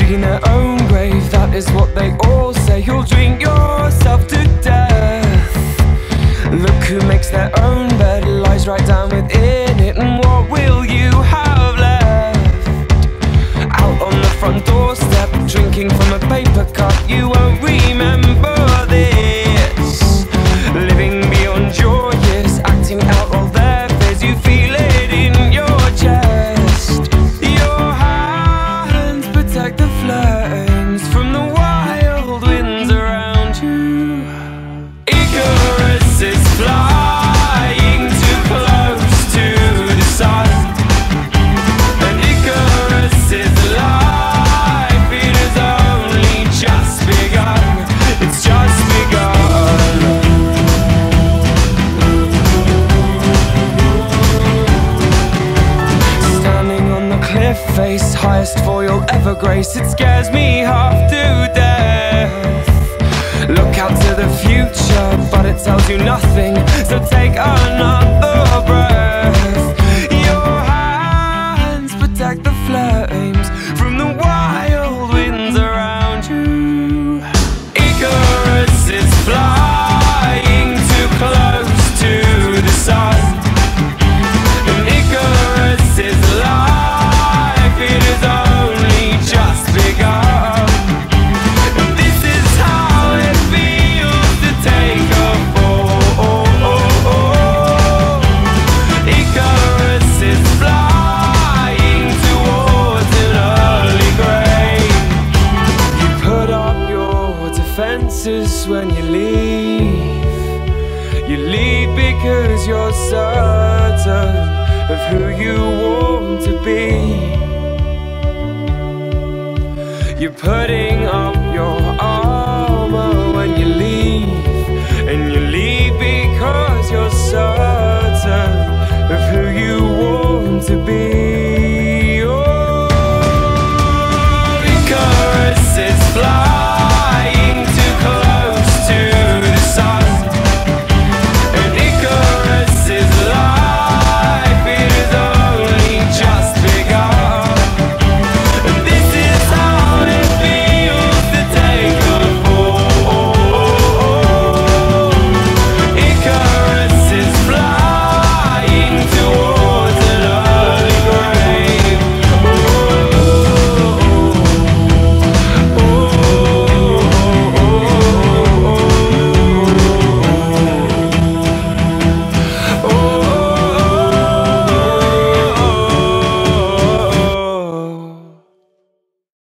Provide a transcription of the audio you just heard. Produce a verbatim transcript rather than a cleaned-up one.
digging their own grave, that is what they all say. You'll drink yourself to death. Look who makes their own bed, lies right down within it. And what will you have left? Out on the front doorstep, drinking from a paper cup. You won't remember this. Living beyond your years, acting out all their fears. You feel it in your chest. Your hands protect the flames from the wild winds around you. Icarus is flying too close to the sun, and Icarus is alive. It has only just begun. It's just begun. Standing on the cliff face, highest fall you'll ever grace. It scares me half to death. Look out to the future, but it tells you nothing, so take another breath. Your hands protect the flames from the wild winds around you. Icarus is flying too close to the sun, and Icarus is alive. It has only just begun. When you leave, you leave because you're certain of who you want to be. You're putting up your arms.